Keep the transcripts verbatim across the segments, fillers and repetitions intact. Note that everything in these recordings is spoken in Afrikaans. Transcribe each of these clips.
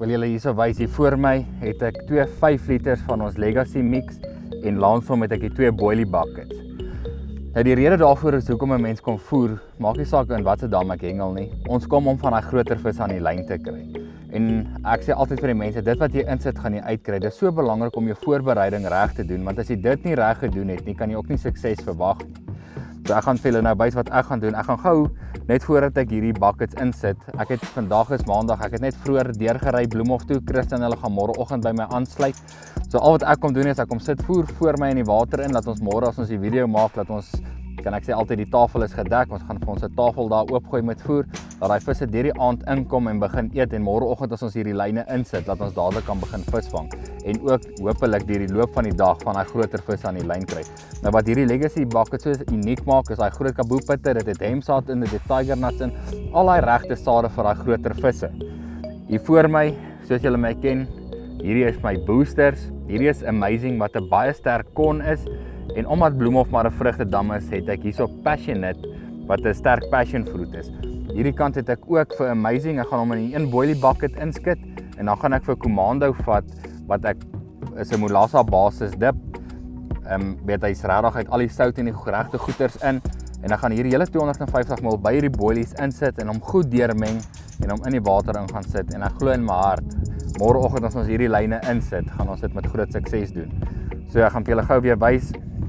wil julle hierso wys, hier voor my het ek twee vyf liters van ons Legacy mix en langs hom het ek die twee boilie buckets. Nou die rede daarvoor is hoekom 'n mens kom voer, maak nie saak in watse dam ek hengel nie. Ons kom om van daai groter vis aan die lyn te kry. En ek sê altyd vir die mense, dit wat jy insit gaan jy uitkry. Dit is so belangrik om jou voorbereiding reg te doen, want as jy dit nie reg gedoen het nie, kan jy ook nie sukses verwag nie. So ek gaan vir julle nou wys wat ek gaan doen. Ek gaan gou net voordat ek hierdie buckets insit. Ek het vandag is maandag, ek het net vroeër deurgery Bloemhof toe. Christen hulle gaan môreoggend by my aansluit. So al wat ek kom doen is ek kom sit voer voor my in die water in, dat ons môre as ons die video maak, dat ons kan ek sê altyd die tafel is gedek. Ons gaan vir ons 'n tafel daar oopgooi met voer, dat daai visse deur die aand inkom en begin eet en môreoggend as ons hierdie lyne insit, dat ons dadelik kan begin visvang en ook hopelik deur die loop van die dag van daai groter vis aan die lyn kry. Nou wat hierdie Legacy buckets so uniek maak is daai groot kaboepitte, dit het hemsaad in, dit het tiger nuts in, al daai regte sade vir daai groter visse. Hier voor my, soos julle my ken, hierdie is my boosters. Hierdie is amazing wat 'n baie sterk kon is. En omdat Bloemhof maar 'n vrugtedam is, het ek hierso Passionate wat 'n sterk passion fruit is. Hierdie kant het ek ook vir amazing. Ek gaan hom in die een boilie bucket inskit en dan gaan ek vir Commando vat wat ek is 'n Molassa basis dip. Ehm um, weet hy's regtig uit al die sout en die regte goeters in en dan gaan hierdie hele tweehonderd en vyftig ml by hierdie boilies insit en hom goed deurmeng en hom in die water in gaan sit en ek glo in my hart môreoggend as ons hierdie lyne insit, gaan ons dit met groot sukses doen. So ek gaan vir julle gou weer wys.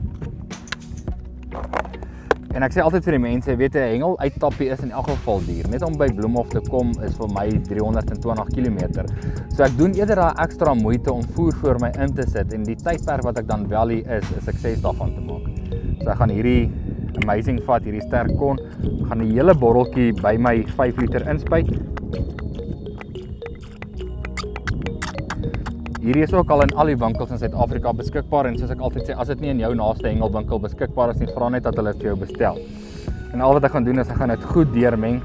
En ek sê altyd vir die mense, weet jy, 'n hengel uittappie is in elk geval duur. Net om by Bloemhof te kom is vir my driehonderd en twintig kilometer. So ek doen eerder daai ekstra moeite om voer voor my in te sit en die tydperk wat ek dan wel hier is, 'n sukses daarvan te maak. So ek gaan hierdie amazing vat, hierdie sterk kon, gaan 'n hele botteltjie by my vyf liter inspuit. Hierdie is ook al in al die winkels in Suid-Afrika beskikbaar en soos ek altyd sê, as dit nie in jou naaste hengelwinkel beskikbaar is nie, vra net dat hulle vir jou bestel. En al wat ek gaan doen is ek gaan dit goed deurmeng.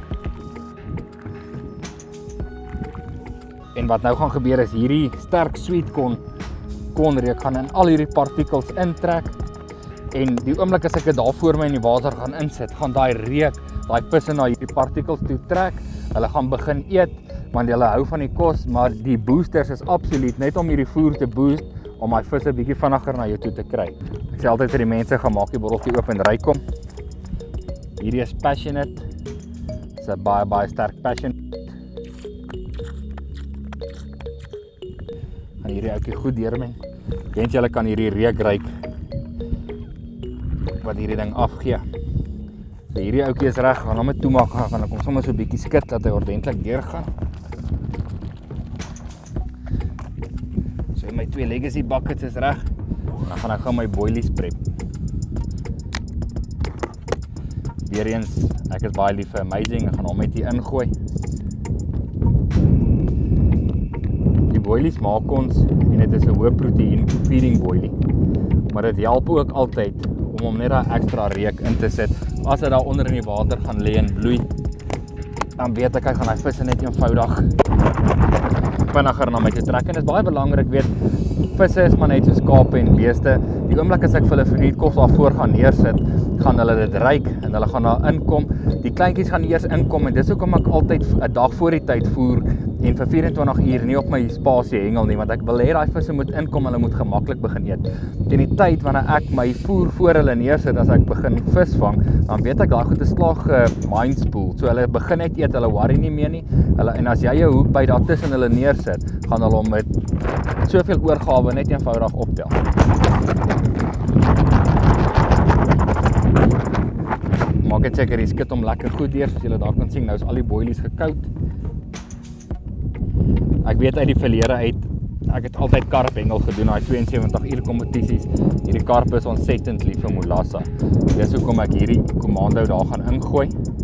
En wat nou gaan gebeur is hierdie sterk sweet kon konreuk gaan in al hierdie partikels intrek. En die oomblik as ek dit daar voor my in die water gaan insit, gaan daai reuk, daai visse na hierdie partikels toe trek. Hulle gaan begin eet, want hulle hou van die kos, maar die boosters is absoluut net om hierdie voer te boost, om my visse bietjie vinniger na jou toe te kry. Ek sê altyd vir die mense, gaan maak die botteltjie oop en ryk hom. Hierdie is Passionate. Dit is 'n baie baie sterk passion. Gaan hierdie ouetjie goed deurmeng. Dink julle kan hierdie reuk ruik wat hierdie ding afgee. So hierdie ouetjie is reg, gaan hom net toemaak, gaan ek hom sommer so 'n bietjie skit dat hy ordentlik deurgaan. So my twee Legacy buckets is reg. Dan gaan ek gou my boilies prep. Weereens, ek is baie lief vir amazing, ek gaan hom net hier ingooi. Die boilies maak ons en dit is 'n hoë proteïen feeding boilie. Maar dit help ook altyd om hom net 'n extra reuk in te sit. As hy daar onder in die water gaan lê en bloei, dan weet ek hy gaan hy visse net eenvoudig vinniger na my te trek. En dit is baie belangrik, weet, visse is maar net so skape en beeste. Die oomblik as ek vir hulle verniet kos daarvoor gaan neersit, gaan hulle dit ruik en hulle gaan daar inkom. Die kleintjies gaan eers inkom en dis hoekom ek altyd 'n dag voor die tyd voer en vir vyf en twintig uur nie op my spasie hengel nie, want ek wil hê daai visse moet inkom, hulle moet gemaklik begin eet. Teen die tyd wanneer ek my voer voor hulle neersit as ek begin visvang, dan weet ek daai goed is slaag mindspoel. So hulle begin net eet, hulle worry nie meer nie. Hulle en as jy jou hoek by daar tussen hulle neersit, gaan hulle hom met soveel oorgawe net eenvoudig optel. Maak net seker jy skit hom lekker goed deur, soos julle daar kan sien. Nou is al die boilies gekoud. Ek weet uit die verlede uit, ek het altyd karp hengel gedoen, daai twee en sewentig uur kompetisies. Hierdie karp is ontsettend lief vir Molassa. Dis hoekom ek hierdie Commando daar gaan ingooi.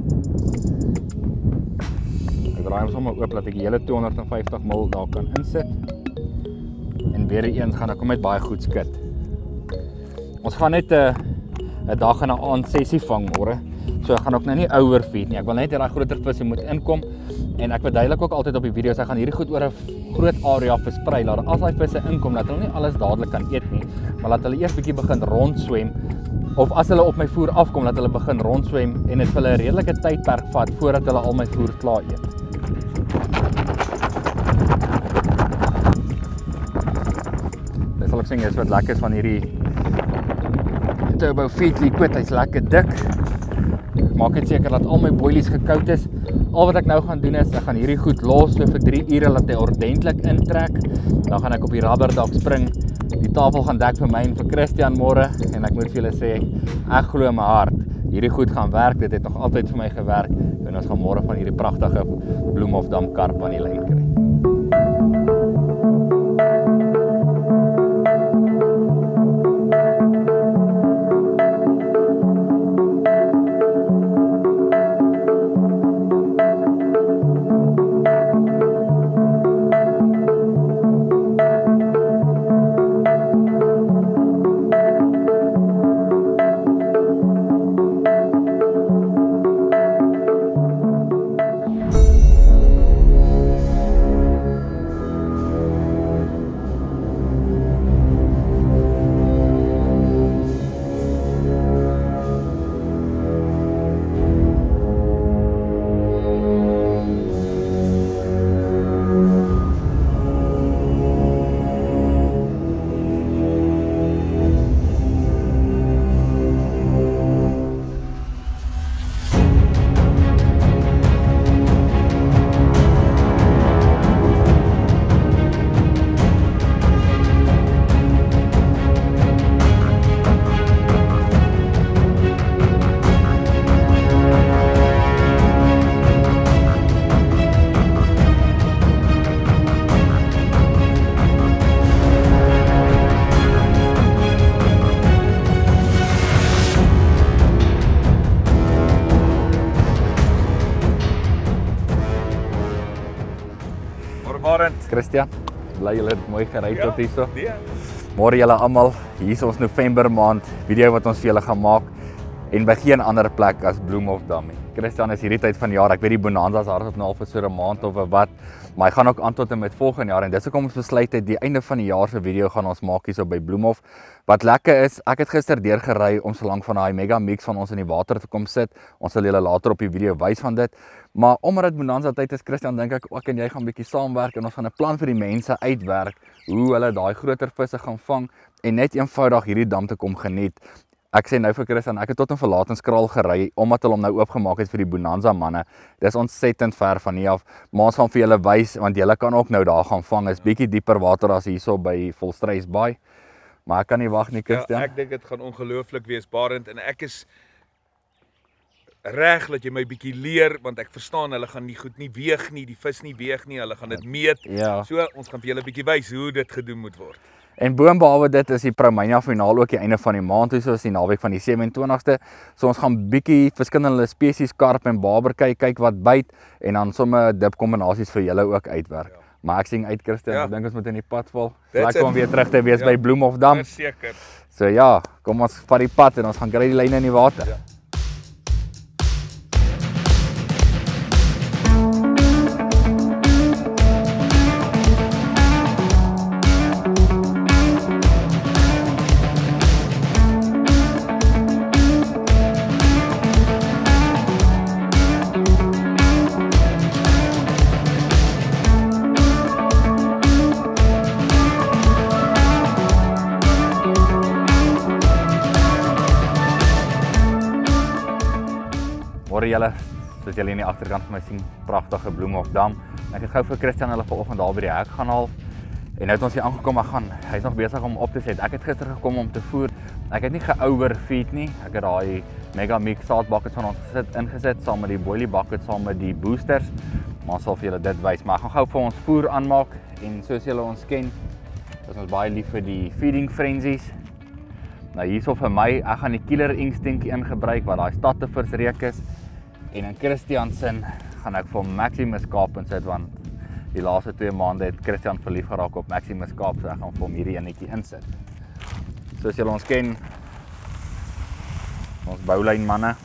Ek draai hom sommer oop dat ek die hele tweehonderd en vyftig ml daar kan insit. En weer eens gaan ek hom net baie goed skit. Ons gaan net 'n 'n dag en 'n aand sessie vang môre. So ek gaan ook nou nie overfeed nie. Ek wil net hê daai groter visse moet inkom. En ek verduidelik ook altyd op die video's, ek gaan hierdie goed oor 'n groot area versprei, laat as daai visse inkom, dat hulle nie alles dadelik kan eet nie, maar laat hulle eers bietjie begin rondswem, of as hulle op my voer afkom, dat hulle begin rondswem en dit vir hulle 'n redelike tydperk vat voordat hulle al my voer klaar eet. borsing is wat lekker is van hierdie Turbo Feed liquid, hy's lekker dik. Maak net seker dat al my boilies gekoud is. Al wat ek nou gaan doen is, ek gaan hierdie goed los so vir drie ure laat hy ordentlik intrek. Dan gaan ek op die rubberdak spring. Die tafel gaan dek vir my en vir Christian môre en ek moet vir julle sê, ek glo my hart, hierdie goed gaan werk. Dit het nog altyd vir my gewerk en ons gaan môre van hierdie pragtige Bloemhofdam karp aan die lyn kry. Christian, bly julle het mooi gery tot hierso. Nee. Môre julle almal, hier is ons November maand video wat ons vir julle gaan maak en by geen ander plek as Bloemhofdam nie. Christian is hierdie tyd van die jaar, ek weet die bonanza's hardop nou al vir so 'n maand of wat, maar hy gaan ook aan tot en met volgende jaar en dis hoekom ons besluit het die einde van die jaar se video gaan ons maak hierso by Bloemhof. Wat lekker is, ek het gister deurgery om so lank van daai mega mix van ons in die water te kom sit. Ons sal julle later op die video wys van dit. Maar omdat dit bonanza tyd is, Christian, dink ek ook en jy gaan bietjie saamwerk en ons gaan 'n plan vir die mense uitwerk hoe hulle daai groter visse gaan vang en net eenvoudig hierdie dam te kom geniet. Ek sê nou vir Christian, ek het tot in Verlatingskraal gery omdat hulle hom nou oopgemaak het vir die bonanza manne. Dis ontsettend ver van hier af, maar ons gaan vir julle wys want julle kan ook nou daar gaan vang. Is bietjie dieper water as hierso by Volstruis Baai. Maar ek kan nie wag nie, Christian. Ja, ek dink dit gaan ongelooflik wees, Barend, en ek is reg dat jy my bietjie leer want ek verstaan hulle gaan nie goed nie weeg nie, die vis nie weeg nie, hulle gaan dit meet. Ja. So ons gaan vir julle bietjie wys hoe dit gedoen moet word. En boonbehalwe dit is die Promania finaal ook die einde van die maand, so is die naweek van die sewe-en-twintigste. So ons gaan bietjie verskillende spesies karp en barber kyk, kyk wat byt en dan somme dip kombinasies vir julle ook uitwerk. Ja. Maar ek sien uit, Christian, ja. Ek dink ons moet in die pad val. Lekker om weer terug te wees ja. by Bloemhofdam. Verseker. So ja, kom ons vat die pad en ons gaan kry die lyne in die water. Ja. Môre julle, soos julle in die agterkant van my sien, pragtige Bloemhofdam. Ek het gou vir Christian hulle vanoggend daar by die hek gaan haal. En nou het ons hier aangekom, ek gaan, hy's nog besig om op te set. Ek het gister gekom om te voer. Ek het nie ge-overfeed nie. Ek het daai mega mix salt buckets van ons gesit ingesit saam met die boilie buckets saam met die boosters. Maar ons sal vir julle dit wys. Maar ek gaan gou vir ons voer aanmaak en soos julle ons ken, is ons baie lief vir die feeding frenzies. Nou hierso vir my, ek gaan die Killer Instinct ingebruik wat daai stadtevisreek is. En in Christian se gaan ek vir Maximus Kaap insit want die laaste twee maande het Christian verlief geraak op Maximus Kaap, so ek gaan vir hom hierdie enetjie insit. Soos julle ons ken, ons boulyn manne.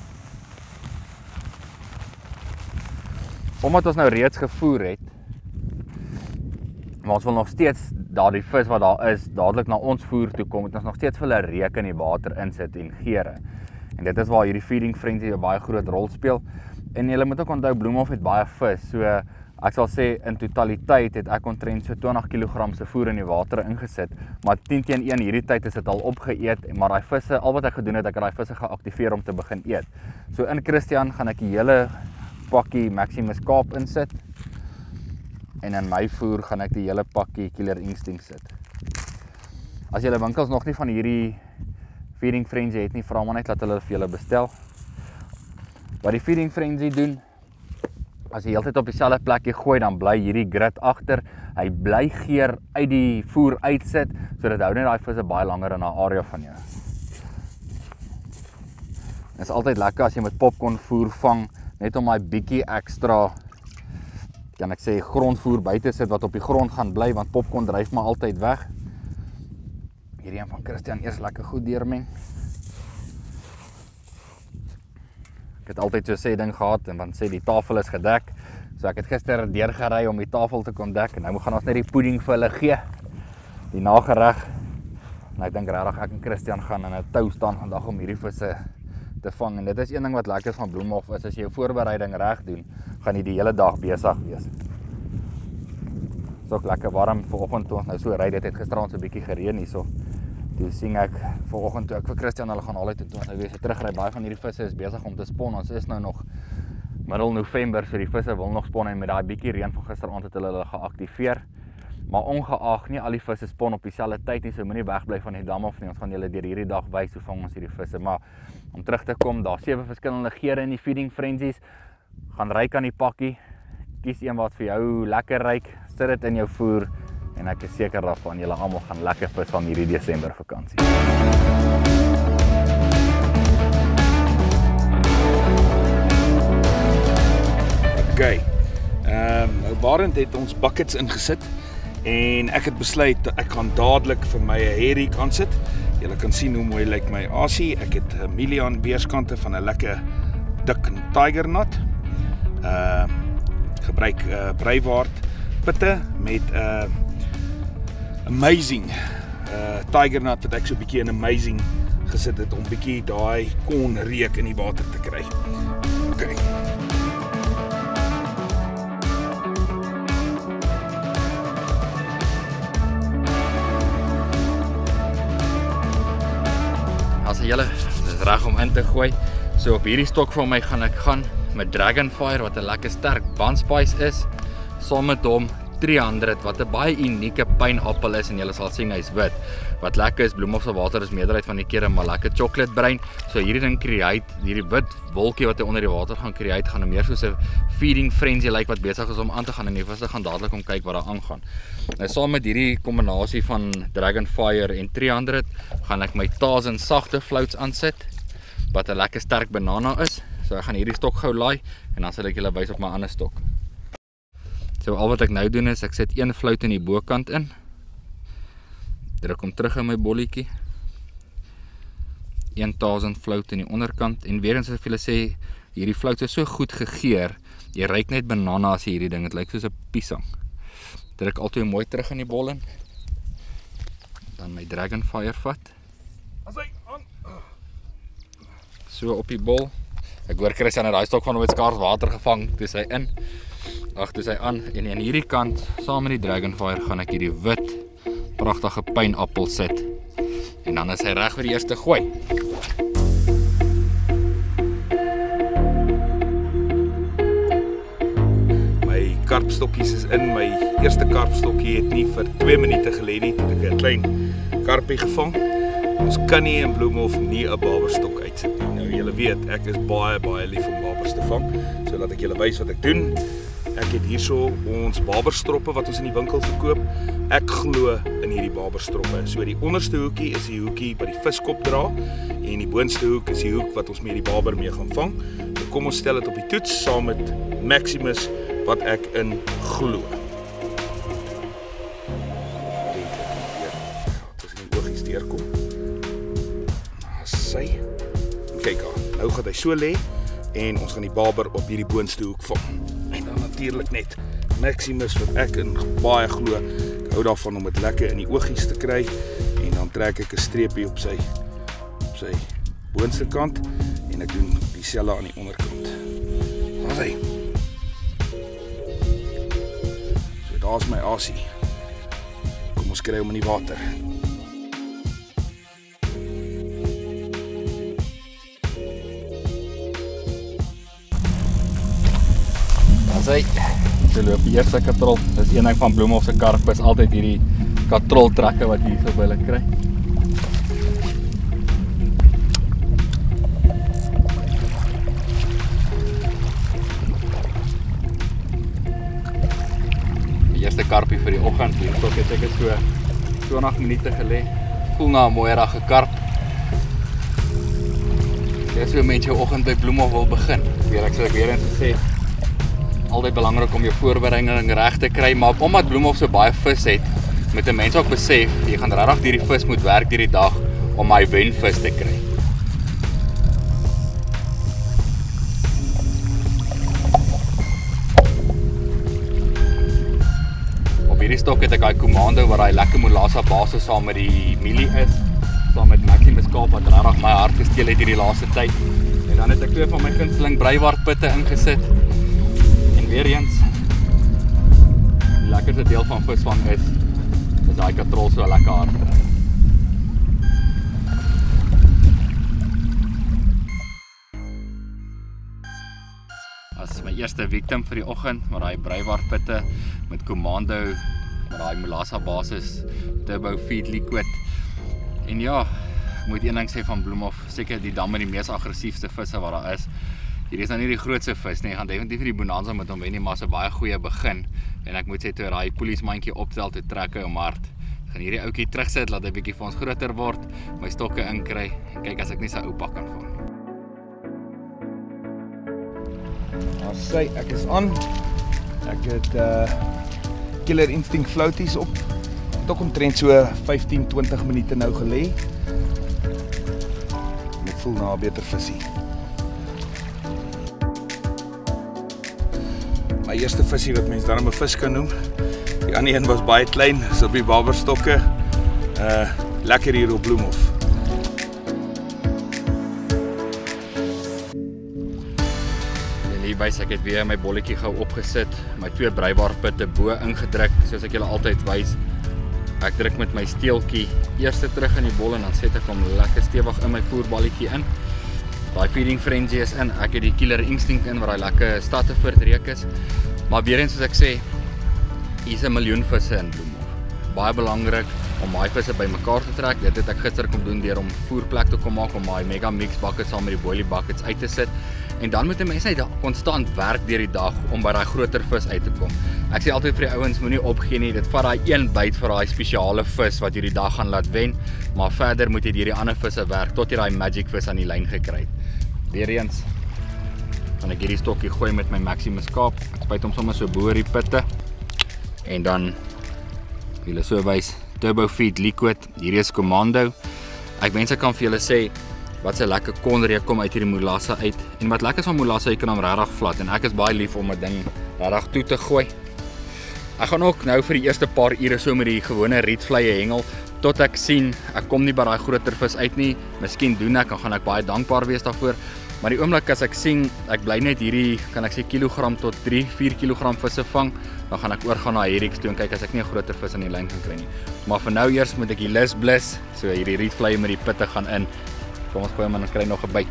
Omdat ons nou reeds gevoer het, maar ons wil nog steeds daardie vis wat daar is, dadelik na ons voer toe kom, het ons nog steeds vir hulle reuk in die water insit en geure. En dit is waar hierdie feeding frenzy 'n baie groot rol speel. En julle moet ook onthou Bloemhof het baie vis. So Ek sal sê in totaliteit het ek omtrent so twintig kilogram se voer in die water ingesit, maar tien teen een hierdie tyd is dit al opgeëet, maar daai visse, al wat ek gedoen het, ek het daai visse geaktiveer om te begin eet. So in Christian gaan ek die hele pakkie Maximus Kaap insit en in my voer gaan ek die hele pakkie Killer Instinct sit. As julle winkels nog nie van hierdie Feeding Frenzy het nie, vra maar net dat hulle vir julle bestel. Wat die Feeding Frenzy doen, as jy heeltyd op dieselfde plekkie gooi, dan bly hierdie grit agter. Hy bly geur uit die voer uitsit, so dit hou net daai visse baie langer in 'n area van jou. Dit is altyd lekker as jy met popcorn voer vang, net om daai bietjie ekstra, kan ek sê, grondvoer by te sit wat op die grond gaan bly, want popcorn dryf maar altyd weg. Hierdie een van Christian eers lekker goed deurmeng. Ek het altyd so sê ding gehad en dan sê die tafel is gedek. So ek het gister deurgery om die tafel te kon dek en nou gaan ons net die pudding vir hulle gee. Die nagereg. En ek dink regtig ek en Christian gaan in 'n tou staan vandag om hierdie visse te vang. En dit is een ding wat lekker is van Bloemhof is as jy jou voorbereiding reg doen, gaan jy die hele dag besig wees. Is ook lekker warm vanoggend toe ons nou so ry. Dit het gisterand so 'n bietjie gereën hierso. Toe sien ek vanoggend toe ek vir Christian hulle gaan haal uit toe ons nou weer so terugry. Baie van hierdie visse is besig om te spon. Ons is nou nog middel November, so die visse wil nog spon en met daai bietjie reën van gisteraand het hulle hulle geaktiveer. Maar ongeag nie al die visse spon op dieselfde tyd nie, so moenie wegbly van die dam af nie. Ons gaan julle deur hierdie dag wys hoe vang ons hierdie visse. Maar om terug te kom, daar sewe verskillende geure in die Feeding Frenzies. Gaan ryk aan die pakkie. Kies een wat vir jou lekker ryk. Sit dit in jou voer en ek is seker daarvan julle almal gaan lekker vis van hierdie Desember vakansie. Okay. Ehm um, nou Barend het ons buckets ingesit en ek het besluit ek gaan dadelik vir my 'n herring kan sit. Julle kan sien hoe mooi lyk my asie. Ek het 'n mielie aan weerskante van 'n lekker dik tiger knot. Ehm uh, gebruik uh, breiwaard pitte met 'n uh, amazing uh, tiger knot wat ek so 'n bietjie in amazing gesit het om bietjie daai kon reuk in die water te kry. Okay. As julle, dit is reg om in te gooi. So op hierdie stok van my gaan ek gaan met Dragonfire wat 'n lekker sterk bandspice is, saam met hom drie honderd wat 'n baie unieke pynappel is en julle sal sien hy's wit. Wat lekker is, Bloemhof se water is meerderheid van die kere maar lekker chocolate bruin. So hierdie ding create, hierdie wit wolkie wat hy onder die water gaan create, gaan meer soos 'n Feeding Frenzy lyk wat besig is om aan te gaan en die visse gaan dadelik om kyk wat daar aangaan. Nou saam met hierdie kombinasie van Dragonfire en drie honderd gaan ek my Tarzan sagte floats aansit wat 'n lekker sterk banana is. So ek gaan hierdie stok gou laai en dan sal ek julle wys op my ander stok. So al wat ek nou doen is ek sit een float in die bokant in. Druk hom terug in my bolletjie. een duisend float in die onderkant en weer eens as ek vir julle sê hierdie float is so goed gegeur. Jy ruik net banana as jy hierdie ding, dit lyk soos 'n piesang. Druk altyd mooi terug in die bol in. Dan my Dragonfire vat. As hy aan. So op die bol. Ek hoor Christian het daai stok van hom met skaars water gevang, dis hy in. Ag, dis hy aan en aan hierdie kant saam met die Dragonfire gaan ek hierdie wit pragtige pynappel sit. En dan is hy reg vir die eerste gooi. My karpstokkies is in. My eerste karpstokkie het nie vir twee minute gelê nie toe ek 'n klein karpie gevang. Ons kan nie in Bloemhof nie 'n baberstok uitsit nie. Nou julle weet, ek is baie baie lief om babers te vang. So laat ek julle wys wat ek doen. Ek het hierso ons baberstroppe wat ons in die winkel verkoop. Ek glo in hierdie baberstroppe. So die onderste hoekie is die hoekie wat die viskop dra en die boonste hoek is die hoek wat ons met die baber mee gaan vang. So kom ons stel dit op die toets saam met Maximus wat ek in glo. Tussen die oogies deurkom. Sy. Kyk aan, nou gaan hy so lê en ons gaan die baber op hierdie boonste hoek vang. En dan natuurlik net Maximus wat ek in baie glo. Ek hou daarvan om dit lekker in die oogies te kry en dan trek ek 'n streepie op sy op sy boonste kant en ek doen dieselfde aan die onderkant. Daar's hy. Daar is my asie. Kom ons kry hom in die water. As hy, so loop die eerste katrol. Dis een ding van Bloemhof se karp, is altyd hierdie katrol trekke wat hier so by hulle kry. Die eerste karpie vir die oggend, hier tot het ek het so twintig minute gelê. Voel na 'n mooi ragge karp. Dis hoe mense jou oggend by Bloemhof wil begin. Weer ek sê ek weer eens gesê, altyd belangrik om jou voorbereiding reg te kry, maar omdat Bloemhof so baie vis het, moet 'n mens ook besef, jy gaan regtig hierdie vis moet werk hierdie dag om my wenvis te kry. Op hierdie stok het ek daai Commando waar hy lekker Molassa basis saam met die mielie is, saam met Maximus Kaap wat regtig my hart gesteel het hierdie laaste tyd. En dan het ek twee van my gunsteling breiwaardpitte ingesit. Weer eens, die lekkerste deel van visvang is, is daai katrol so lekker hard. As my eerste victim vir die oggend, met daai breiwaardpitte, met Commando, met daai Molassa basis, Turbo Feed Liquid. En ja, ek moet een ding sê van Bloemhof, seker die dam met die mees aggressiefste visse wat daar is. Hierdie is nou nie die grootste vis nie, ek gaan definitief vir die bonanza met hom wen nie, maar is 'n baie goeie begin. En ek moet sê, toe daai polismandjie optel, toe trek hy hom hard. Ek gaan hierdie ouetjie terugsit, laat hy bietjie vir ons groter word, my stokke inkry, en kyk as ek nie sy oupa kan vang. Daar sê ek is aan. Ek het uh, Killer Instinct floaties op. Het ook omtrent so vyftien twintig minute nou gelê. Ek voel na 'n beter visie. My eerste visie wat mens daarom 'n vis kan noem. Die ander een was baie klein, so op die waberstokke. Uh lekker hier op Bloemhof. En hierby ek het weer my bolletjie gou opgesit, my twee breiwaardpitte bo ingedruk, soos ek julle altyd wys. Ek druk met my steeltjie eers terug in die bol en dan sit ek hom lekker stewig in my voerballetjie in. Daai feeding frenzy is in, ek het die Killer Instinct in, waar hy lekker Stateford reek is. Maar weer eens soos ek sê, hier is 'n miljoen visse in Bloemhof. Baie belangrik om daai visse bymekaar te trek. Dit het ek gister kom doen deur om voerplek te kom maak, om daai mega mix buckets saam met die boilie buckets uit te sit. En dan moet 'n mens net konstant werk deur die dag om by daai groter vis uit te kom. Ek sê altyd vir die ouens, moenie opgee nie, dit vat daai een byt vir daai spesiale vis wat jy die dag gaan laat wen, maar verder moet jy deur die ander visse werk tot jy daai magic vis aan die lyn gekry het. Weer eens gaan ek hierdie stokkie gooi met my Maximus Kaap. Ek spuit hom sommer so bo oor die pitte. En dan julle so wys, Turbo Feed Liquid. Hierdie is Commando. Ek wens ek kan vir julle sê wat se lekker konreek kom uit hierdie Molassa uit. En wat lekker is van Molassa, jy kan hom regtig vlat en ek is baie lief om 'n ding regtig toe te gooi. Ek gaan ook nou vir die eerste paar ure so met die gewone rietvlye hengel tot ek sien ek kom nie by daai groter vis uit nie. Miskien doen ek, dan gaan ek baie dankbaar wees daarvoor. Maar die oomblik as ek sien ek bly net hierdie kan ek sê kilogram tot drie, vier kilogram visse vang, dan gaan ek oorgaan na Herix toe en kyk as ek nie 'n groter vis aan die lyn kan kry nie. Maar vir nou eers moet ek die lus blus, so hierdie rietvlye met die pitte gaan in. Kom ons gooi hom en dan kry nog 'n byt.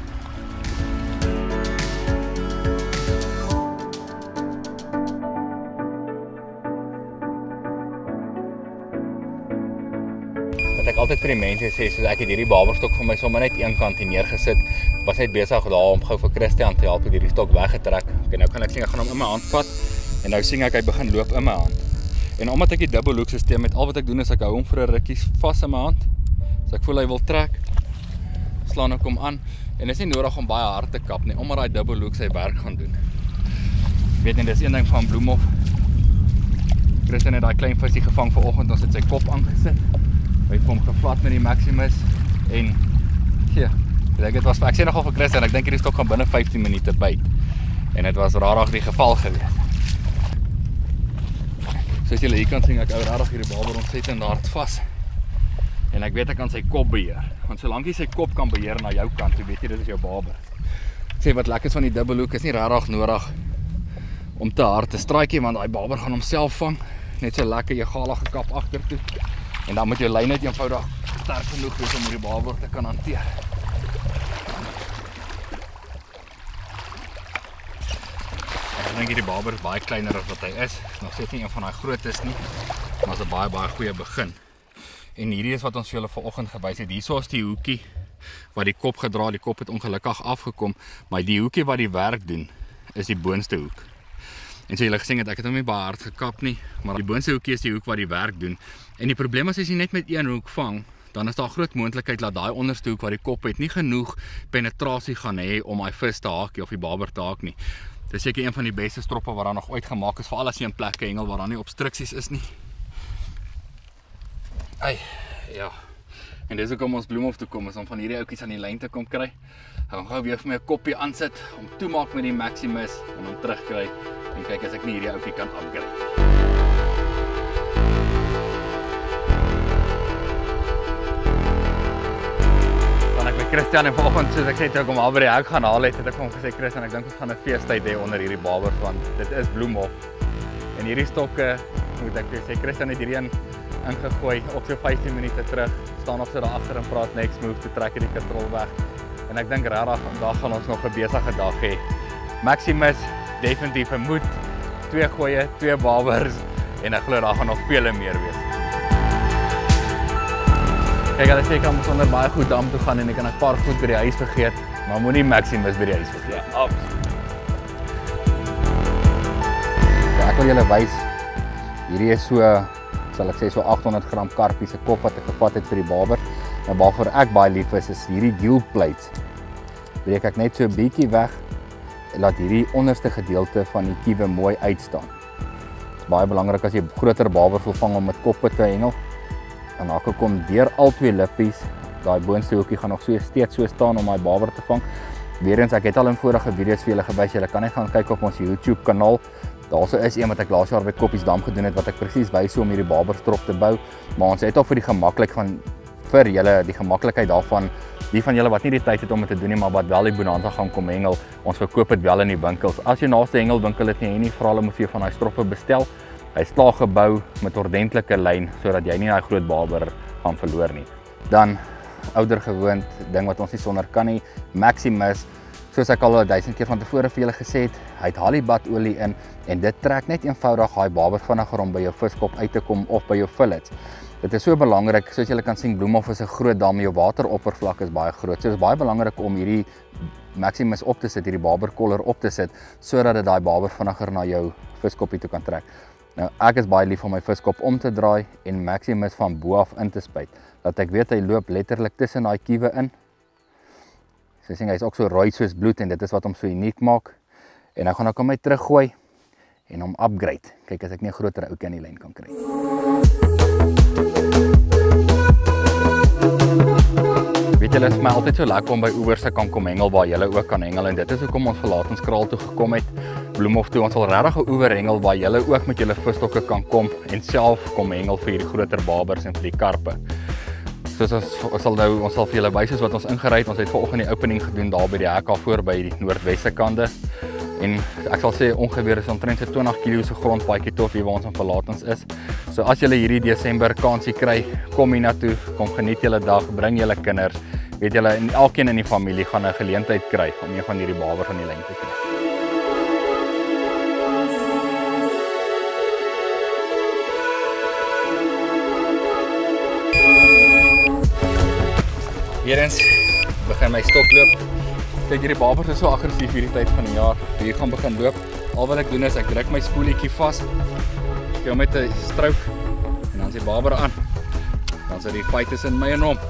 Wat ek altyd vir die mense sê, soos ek het hierdie baberstok vir my sommer net een kant hier neergesit, was net besig daar om gou vir Christian te help met hierdie stok weggetrek. Okay, nou kan ek sien ek gaan hom in my hand vat en nou sien ek hy begin loop in my hand. En omdat ek die double hook stelsel het, al wat ek doen is ek hou hom vir 'n rukkie vas in my hand. As ek voel hy wil trek, slaan ek hom aan en dit is nie nodig om baie hard te kap nie, omdat daai double hook sy werk gaan doen. Ek weet nie, dis een ding van Bloemhof. Christian het daai klein visie gevang vanoggend, ons het sy kop aangesit. Hy het hom gevlat met die Maximus en ja, ek het was ek sê nogal vir Christian, ek dink hierdie stok gaan binne vyftien minute byt. En dit was rarig die geval gewees. Soos julle hier kan sien, ek hou rarig hierdie baber ontsettend hard vas. En ek weet ek kan sy kop beheer. Want solank jy sy kop kan beheer na jou kant, toe weet jy dit is jou baber. Ek sê wat lekker is van die double hook is nie rarig nodig om te hard te strike, want daai baber gaan homself vang. net so lekker egalige kap agter toe. En dan moet jou lyn net eenvoudig sterk genoeg wees om hierdie baber te kan hanteer. Ek dink hierdie baber is baie kleiner as wat hy is. Is nog steeds nie een van daai grootes nie, maar is 'n baie baie goeie begin. En hierdie is wat ons vir julle vanoggend gewys het. Hierso is die hoekie wat die kop gedra, die kop het ongelukkig afgekom, maar die hoekie wat die werk doen is die boonste hoek. En so julle gesien het, ek het hom nie baie hard gekap nie, maar die boonste hoekie is die hoek wat die werk doen. En die probleem is as jy net met een hoek vang, dan is daar groot moontlikheid dat daai onderste hoek wat die kop het nie genoeg penetrasie gaan hê om hy vis te haak of die baber te haak nie. Dit is seker een van die beste stroppe wat daar nog ooit gemaak is, veral as jy in plekke hengel waar daar nie obstruksies is nie. Ai, ja. En dis ook om ons Bloemhof toe kom, is om van hierdie ouetjies aan die lyn te kom kry. Ek gaan gou weer vir my 'n koppie aansit, om toemaak met die Maximus en hom terugkry en kyk as ek nie hierdie ouetjie kan upgrade. Dan ek met Christian en vanoggend soos ek sê toe ek hom al by die hek gaan haal het, het ek hom gesê Christian, ek dink ons gaan 'n feestyd hê onder hierdie baber want dit is Bloemhof. En hierdie stokke, moet ek vir sê Christian het hierdie een ingegooi op so vyftien minute terug, staan of so daar agter en praat next move te trek in die katrol weg. En ek dink regtig vandag gaan ons nog 'n besige dag hê. Maximus definitief vermoed twee gooie, twee babers en ek glo daar gaan nog vele meer wees. Kyk, hulle sê kan ons onder baie goed dam toe gaan en ek kan 'n paar goed by die huis vergeet, maar moenie Maximus by die huis vergeet. Ja, absoluut. Ja, ek wil julle wys, hierdie is so sal ek sê so agthonderd gram karpie se kop wat ek gevat het vir die baber. Nou waarvoor ek baie lief is, is hierdie deal plates. Breek ek net so 'n bietjie weg en laat hierdie onderste gedeelte van die kiewe mooi uitstaan. Dit is baie belangrik as jy groter babers wil vang om met koppe te hengel. En dan kom deur al twee lippies, daai boonste hoekie gaan nog so steeds so staan om my baber te vang. Weerens, ek het al in vorige video's vir julle gewys, julle kan net gaan kyk op ons YouTube kanaal. Daarso is een wat ek laas jaar by Koppiesdam gedoen het wat ek presies wys hoe om hierdie baberstrop te bou, maar ons het al vir die gemaklik van vir julle die gemaklikheid daarvan, die van julle wat nie die tyd het om dit te doen nie, maar wat wel die bonanza gaan kom hengel, ons verkoop dit wel in die winkels. As jy naaste hengelwinkel dit nie het nie, vra hulle om vir jou van daai stroppe bestel. Hy's klaar gebou met ordentlike lyn sodat jy nie daai groot baber gaan verloor nie. Dan ouer gewoond ding wat ons nie sonder kan nie, Maximus. Soos ek al duisend keer van tevore vir julle gesê het, hy het halibatolie in en dit trek net eenvoudig daai baber vinniger om by jou viskop uit te kom of by jou fillets. Dit is so belangrik, soos julle kan sien, Bloemhof is 'n groot dam, jou wateroppervlak is baie groot. So dit is baie belangrik om hierdie Maximus op te sit, hierdie baberkoller op te sit, sodat dit daai baber vinniger na jou viskoppie toe kan trek. Nou, ek is baie lief om my viskop om te draai en Maximus van bo af in te spuit, dat ek weet hy loop letterlik tussen daai kiewe in. So sien, hy is ook so rooi soos bloed en dit is wat hom so uniek maak. En nou gaan ek hom net teruggooi en hom upgrade. Kyk as ek nie 'n groter ouetjie aan die lyn kan kry. Weet julle, dit is my altyd so lekker om by oewers te kan kom hengel waar julle ook kan hengel en dit is hoekom ons verlatingskraal toe gekom het. Bloemhof toe, ons wil regtig 'n oewer hengel waar julle ook met julle visstokke kan kom en self kom hengel vir hierdie groter babers en vir die karpe. Soos ons, ons sal nou, ons sal vir julle wys wat ons ingery het. Ons het vanoggend die opening gedoen daar by die hek af voor by die noordweste kante. En ek sal sê ongeveer is omtrent so twintig kilo se grondpaadjie tot hier waar ons in verlatings is. So as julle hierdie Desember kansie kry, kom hiernatoe, kom geniet julle dag, bring julle kinders. Weet julle, en elkeen in die familie gaan 'n geleentheid kry om een van hierdie babers van die lyn te kry. Weerens begin my stok loop. Kyk, hierdie babers is so aggressief hierdie tyd van die jaar. Hier gaan begin loop. Al wat ek doen is ek druk my spoelietjie vas. Ek hou met 'n strook en dan is die baber aan. Dan sit die fight tussen my en hom.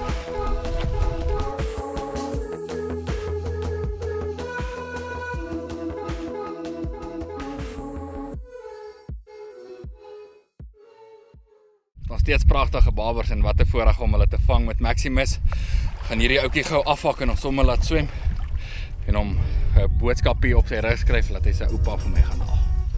Nog steeds pragtige babers en wat 'n voorreg om hulle te vang met Maximus. Gaan hierdie ouetjie gou afhak en hom sommer laat swem en hom 'n boodskapie op sy rug skryf dat hy sy oupa vir my gaan haal.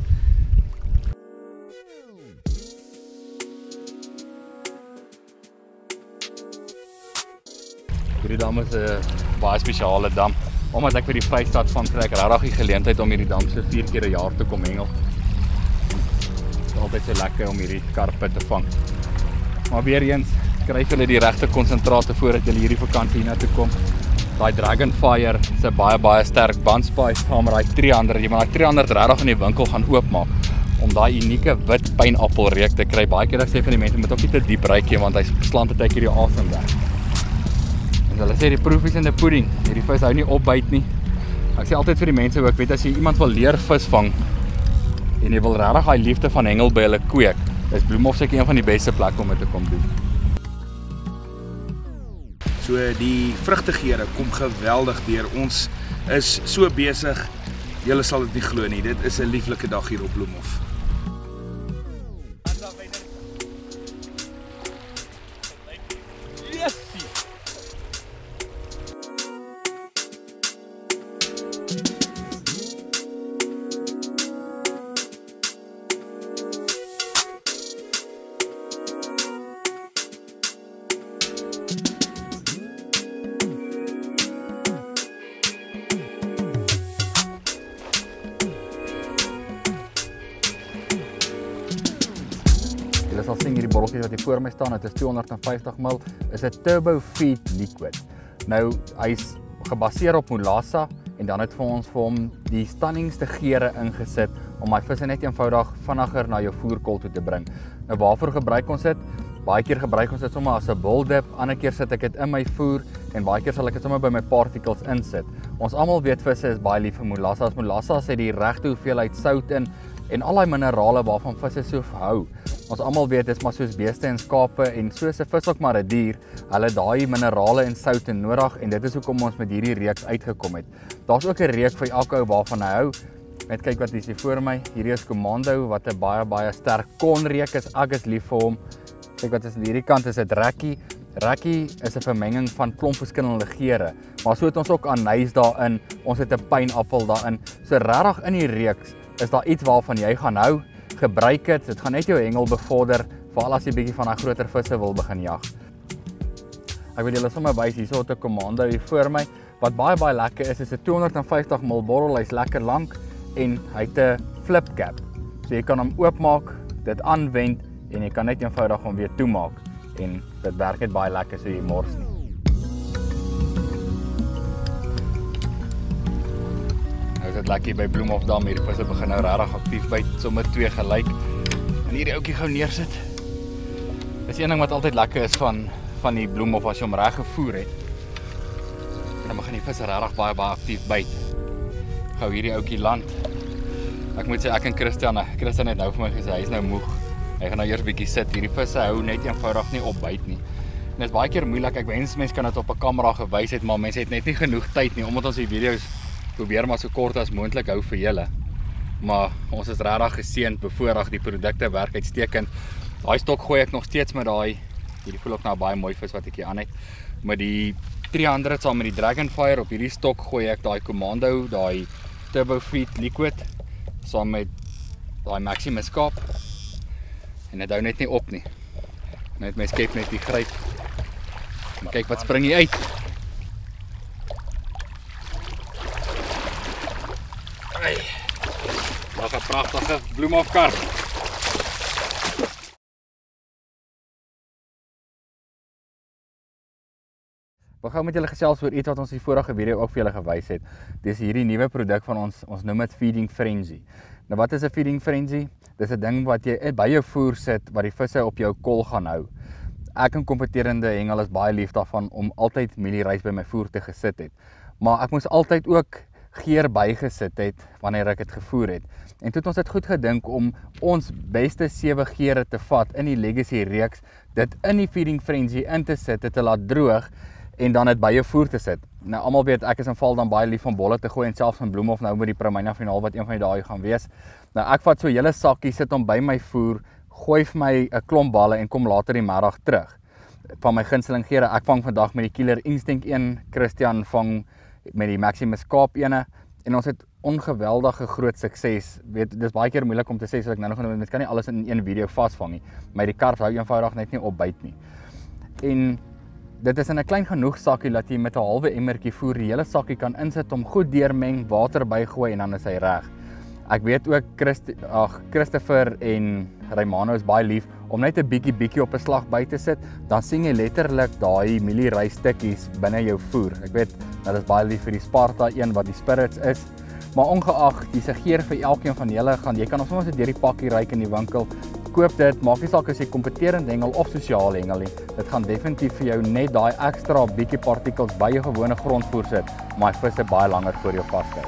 Hierdie dam is 'n baie spesiale dam. Omdat ek vir die Vrystaat van trek, regtig die geleentheid om hierdie dam so vier keer 'n jaar te kom hengel. Daar altyd so lekker om hierdie karpe te vang. Maar weer eens, kry julle die regte konsentrate voordat julle hierdie vakansie hiernatoe kom. Daai Dragonfire is 'n baie baie sterk bandspice, saam met daai drie honderd. Jy moet daai drie honderd regtig in die winkel gaan oopmaak om daai unieke wit pynappelreuk te kry. Baie keer dan sê van die mense moet ook nie te diep ruik nie want hy slaan baie keer die asem weg. En hulle sê die proof is in the pudding. Hierdie vis hou nie opbyt nie. Ek sê altyd vir die mense ook, weet as jy iemand wil leer vis vang en jy wil regtig daai liefde van hengel by hulle kweek, is Bloemhof seker een van die beste plekke om dit te kom doen. So die vrugtegeure kom geweldig deur. Ons is so besig. Julle sal dit nie glo nie. Dit is 'n lieflike dag hier op Bloemhof. Julle sal sien hierdie botteltjie wat hier voor my staan, dit is tweehonderd vyftig milliliter, is 'n Turbo Feed liquid. Nou, hy's gebaseer op molassa en dan het vir ons vir hom die stunningste geure ingesit om my visse net eenvoudig vinniger na jou voerkol toe te bring. Nou, waarvoor gebruik ons dit? Baie keer gebruik ons dit sommer as 'n buldip, ander keer sit ek dit in my voer en baie keer sal ek dit sommer by my particles insit. Ons almal weet visse is baie lief vir molassa. As molassa het die regte hoeveelheid sout in en al daai minerale waarvan visse so hou. Ons almal weet dit is maar soos beeste en skape en soos 'n vis ook maar 'n dier, hulle daai minerale en soutte nodig en dit is hoekom ons met hierdie reeks uitgekom het. Daar's ook 'n reek vir elke ou waarvan hy hou. Net kyk wat hier is voor my. Hierdie is Commando wat 'n baie baie sterk konreek is. Ek is lief vir hom. Kyk wat is aan hierdie kant is dit Rekkie. Rekkie is 'n vermenging van klomp verskillende geure. Maar so het ons ook anys daarin. Ons het 'n pynappel daarin. So regtig in die reeks is daar iets waarvan jy gaan hou. Gebruik dit. Dit gaan net jou hengel bevorder, veral as jy bietjie van daai groter visse wil begin jag. Ek wil julle sommer wys hierso 'n Commando hier voor my. Wat baie baie lekker is, is 'n tweehonderd vyftig milliliter bottel. Hy's lekker lank en hy het 'n flip cap. So jy kan hom oopmaak, dit aanwend en jy kan net eenvoudig hom weer toemaak en dit werk net baie lekker so jy mors nie. Nou is dit lekker by Bloemhof Dam, hierdie visse begin nou regtig aktief byt, sommer twee gelyk. En hierdie ouetjie gou neersit. Dis een ding wat altyd lekker is van van die Bloemhof as jy hom reg gevoer het. En dan begin die visse regtig baie baie aktief byt. Gou hierdie ouetjie land. Ek moet sê ek en Christian, Christian het nou vir my gesê hy is nou moeg. Hy gaan nou eers bietjie sit. Hierdie visse hou net eenvoudig nie op byt nie. En dit is baie keer moeilik. Ek wens mense kan dit op 'n kamera gewys het, maar mense het net nie genoeg tyd nie omdat ons die video's probeer maar so kort as moontlik hou vir julle. Maar ons is regtig geseënd, bevoorreg, die produkte werk uitstekend. Daai stok gooi ek nog steeds met daai, hierdie voel ook nou baie mooi vis wat ek hier aan het. Met die drie honderd saam met die Dragonfire op hierdie stok gooi ek daai Commando, daai Turbo Feed liquid saam met daai Maximus skaap. En dit hou net nie op nie. Net my skep net die gryp. En kyk wat spring hier uit. Ai. Nog 'n pragtige Bloemhof karp. Ek gaan met julle gesels oor iets wat ons in die vorige video ook vir julle gewys het. Dis hierdie nuwe produk van ons, ons noem dit Feeding Frenzy. Nou wat is 'n Feeding Frenzy? Dis 'n ding wat jy by jou voer sit wat die visse op jou kol gaan hou. Ek en kompeterende hengel is baie lief daarvan om altyd mielieruis by my voer te gesit het. Maar ek moes altyd ook geer bygesit het wanneer ek dit gevoer het. En toe het ons dit goed gedink om ons beste sewe geure te vat in die Legacy reeks, dit in die Feeding Frenzy in te sit, dit te laat droog en dan dit by jou voer te sit. Nou almal weet ek is in val dan baie lief van bolle te gooi en selfs van Bloemhof nou met die Promania finaal wat een van die dae gaan wees. Nou ek vat so 'n hele sakkie, sit hom by my voer, gooi vir my 'n klomp balle en kom later die middag terug. Van my gunsteling geure, ek vang vandag met die Killer Instinct een, Christian vang met die Maximus skaap ene en ons het ongeweldige groot sukses. Weet, dis baie keer moeilik om te sê soos ek nou nog genoem het, mens kan nie alles in een video vasvang nie, maar die karp hou eenvoudig net nie opbyt nie. En dit is in 'n klein genoeg sakkie dat jy met 'n halwe emmertjie voer die hele sakkie kan insit om goed deurmeng, water bygooi en dan is hy reg. Ek weet ook Christ, ag, Christopher en Raymano is baie lief om net 'n bietjie bietjie op 'n slag by te sit, dan sien jy letterlik daai mielierystukkies binne jou voer. Ek weet, dit is baie lief vir die Sparta een wat die Spirits is, maar ongeag, dis 'n geur vir elkeen van julle gaan, jy kan ons soms net deur die pakkie ryk in die winkel. Koop dit, maak nie saak as jy kompeterend hengel of sosiaal hengel nie. Dit gaan definitief vir jou net daai ekstra bietjie partikels by jou gewone grondvoer sit, maar die visse baie langer voor jou vashou.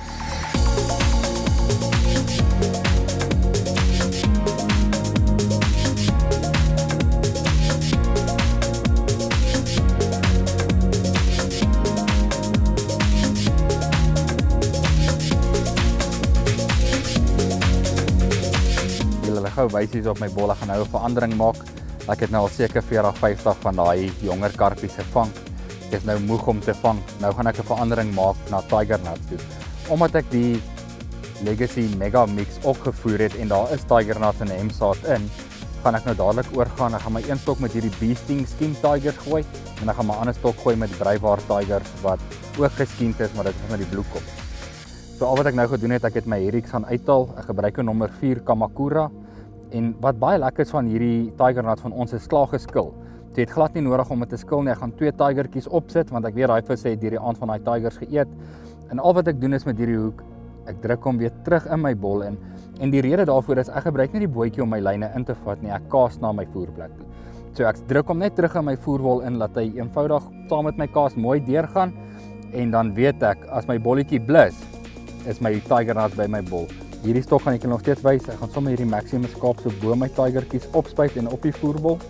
Gou wysies op my bol, ek gaan nou 'n verandering maak. Ek het nou al seker veertig vyftig van daai jonger karpies gevang. Ek is nou moeg om te vang. Nou gaan ek 'n verandering maak na Tiger Nuts toe. Omdat ek die Legacy Mega Mix opgevoer het en daar is Tiger Nuts en hemsaad in, gaan ek nou dadelik oorgaan. Ek gaan my een stok met hierdie Beasting Skin Tigers gooi en ek gaan my ander stok gooi met Braveheart Tigers wat ook geskiend is, maar dit is met die bloedkop. So al wat ek nou gedoen het, ek het my Herrix gaan uithaal. Ek gebruik 'n nommer vier Kamakura. En wat baie lekker is van hierdie Tiger Nuts van ons is klaar geskil. So jy het glad nie nodig om dit te skil nie. Ek gaan twee tigertjies opsit want ek weet daai visse het deur die aand van daai tigers geëet. En al wat ek doen is met hierdie hoek, ek druk hom weer terug in my bol in. En die rede daarvoor is ek gebruik nie die bootjie om my lyne in te vat nie. Ek kaas na my voerplek toe. So ek druk hom net terug in my voerbol in laat hy eenvoudig saam met my kaas mooi deurgaan en dan weet ek as my bolletjie blus, is my Tiger Nuts by my bol. Hierdie stok gaan ek nog steeds wys. Ek gaan sommer hierdie Maximus skaap so bo my tigertjies opspuit en op die voerbol.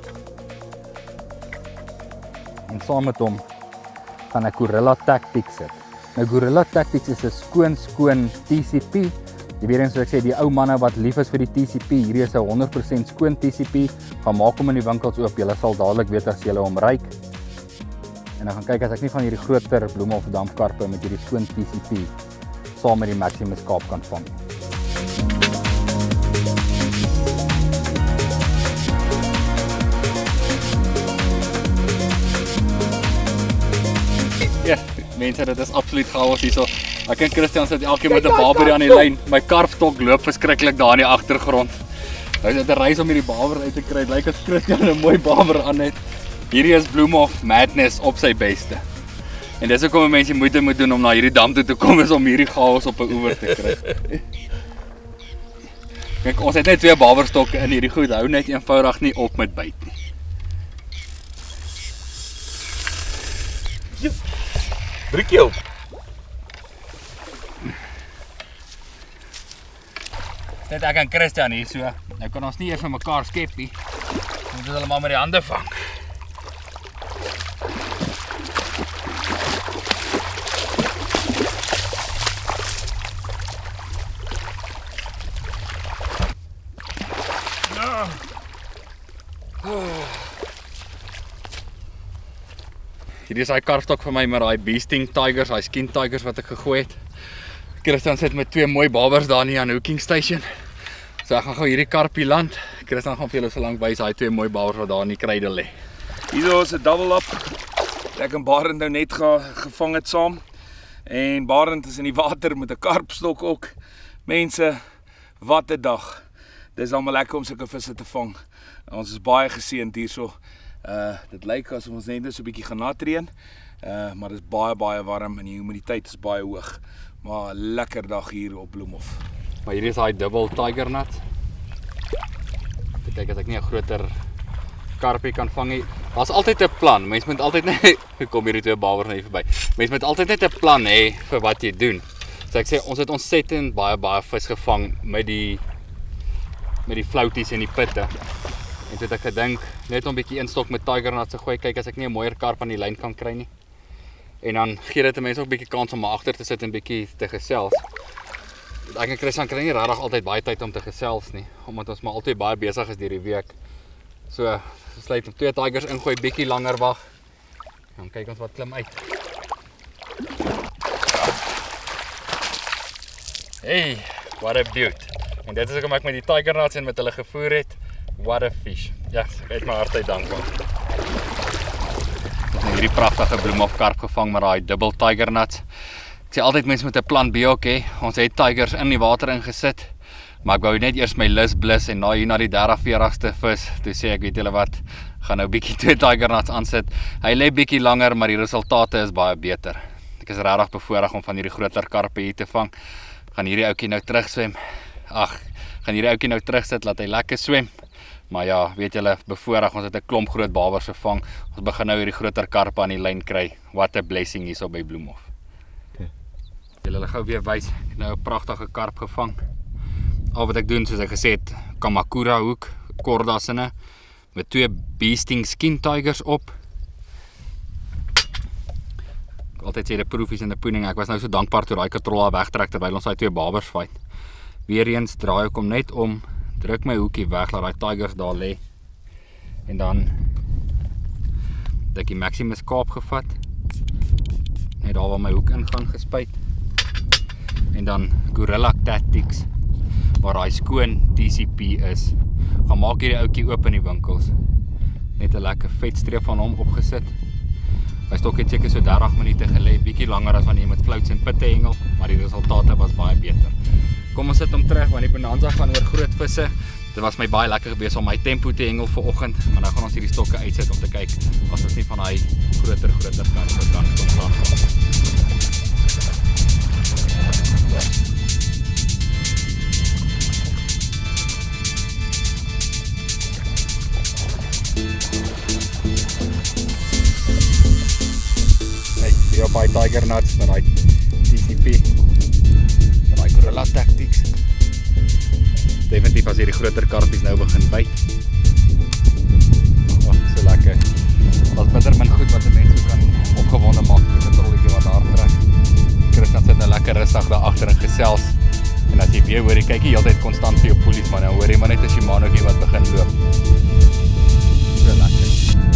En saam met hom gaan ek Gorilla Tactics sit. Nou Gorilla Tactics is 'n skoon skoon T C P. Jy weet eens soos ek sê, die ou manne wat lief is vir die T C P, hierdie is 'n honderd persent skoon T C P. Gaan maak hom in die winkels oop. Julle sal dadelik weet as julle hom ruik. En dan gaan kyk as ek nie van hierdie groter bloeme of dampkarpe met hierdie skoon T C P saam met die Maximus skaap kan vang. Ja, mense, dit is absoluut chaos hierso. Ek en Christian sit elkeen met 'n baber aan die lyn. My karpstok loop verskriklik daar in die agtergrond. Nou is dit 'n reis om hierdie baber uit te kry. Dit lyk as Christian 'n mooi baber aan het. Hierdie is Bloom of Madness op sy beste. En dis hoekom mense moeite moet doen om na hierdie dam toe te kom is om hierdie chaos op 'n oewer te kry. Kyk, ons het net twee baberstokke in hierdie goed. Hou net eenvoudig nie op met byt nie. Druk jou. Net ek en Christian hier so. Nou kan ons nie eers vir mekaar skep nie. Ons moet hulle maar met die hande vang. Hierdie is daai karpstok vir my met daai Beasting Tigers, daai Skin Tigers wat ek gegooi het. Christian sit met twee mooi babers daar nie aan hooking station. So ek gaan gou hierdie karpie land. Christian gaan vir julle so lank wys daai twee mooi babers wat daar in die kruide lê. Hier is 'n double up. Ek en Barend nou net ge, gevang het saam. En Barend is in die water met 'n karpstok ook. Mense, wat 'n dag. Dis almal lekker om sulke visse te vang. Ons is baie geseënd hierso. Uh dit lyk asof ons net so 'n bietjie gaan natreën. Uh maar dit is baie baie warm en die humiditeit is baie hoog. Maar 'n lekker dag hier op Bloemhof. Maar hierdie is daai dubbel Tiger Nut. Kyk as ek nie 'n groter karpie kan vang nie. Daar's altyd 'n plan. Mens moet altyd net kom hierdie twee babers net verby. Mens moet altyd net 'n plan hê vir wat jy doen. So ek sê ons het ontsettend baie baie vis gevang met die met die floaties en die pitte. En toe het ek gedink net om 'n bietjie instok met Tiger Nut te gooi, kyk as ek nie 'n mooier karp aan die lyn kan kry nie. En dan gee dit 'n mens ook 'n bietjie kans om maar agter te sit en bietjie te gesels. Ek en Christian kry nie regtig altyd baie tyd om te gesels nie, omdat ons maar altyd baie besig is deur die week. So, sluit om twee tigers ingooi, bietjie langer wag. Dan kyk ons wat klim uit. Hey, what a beaut. En dit is hoekom ek met die Tiger Nuts en met hulle gevoer het. What a fish. Ja, ek het my hart uit dankbaar. Hierdie pragtige Bloemhof karp gevang met daai dubbel Tiger Nuts. Ek Ek sê altyd mense met 'n plan B ook hê. Ons het tigers in die water ingesit, maar ek wou net eers my lus blus en na hier na die dertig veertigste vis, toe sê ek, weet julle wat, gaan nou bietjie twee tiger nuts aansit. Hy lê bietjie langer, maar die resultate is baie beter. Ek is regtig bevoorreg om van hierdie groter karpe hier te vang. Gaan hierdie ouetjie nou terug swem. Ag, gaan hierdie ouetjie nou terugsit, laat hy lekker swem. Maar ja, weet julle, bevoorreg, ons het 'n klomp groot babers gevang. Ons begin nou hierdie groter karpe aan die lyn kry. What a blessing hierso by Bloemhof. Okay. Julle gou weer wys, ek het nou 'n pragtige karp gevang. Al wat ek doen, soos ek gesê het, Kamakura hoek, kordasinne, met twee beasting skin tigers op. Ek altyd sê die proof is in the pudding. Ek was nou so dankbaar toe daai katrolla wegtrek terwyl ons daai twee babers fight. Weer eens draai ek hom net om, druk my hoekie weg, laat daai tigers daar lê. En dan het ek die Maximus Kaap gevat. Net daar waar my hoek ingaan gespuit. En dan Gorilla Tactics, waar daai skoon T C P is. Gaan maak hierdie ouetjie oop in die winkels. Net 'n lekker vetstreep van hom opgesit. Hy stok het seker so dertig minute gelê, bietjie langer as wanneer jy met floats en pitte hengel, maar die resultate was baie beter. Kom ons sit hom terug, want die bonanza gaan oor groot visse. Dit was my baie lekker gewees om my tempo te hengel vir oggend, maar nou gaan ons hierdie stokke uitsit om te kyk as ons nie van daai groter groter karpe kan kom vang. Hier op die tiger nuts met die T C P, met die Gorilla Tactics. Definitief as hierdie groter karpies nou begin byt. Oh, so lekker. Dat is bitter min goed wat 'n mens so kan opgewonde maak met 'n trolletjie wat daar trek. Christian sit nou lekker rustig daar agter en gesels. En as jy weer hoor, jy kyk nie heeltyd konstant vir jou polies, maar nou hoor jy maar net as jy Shimanootjie wat begin loop. So lekker.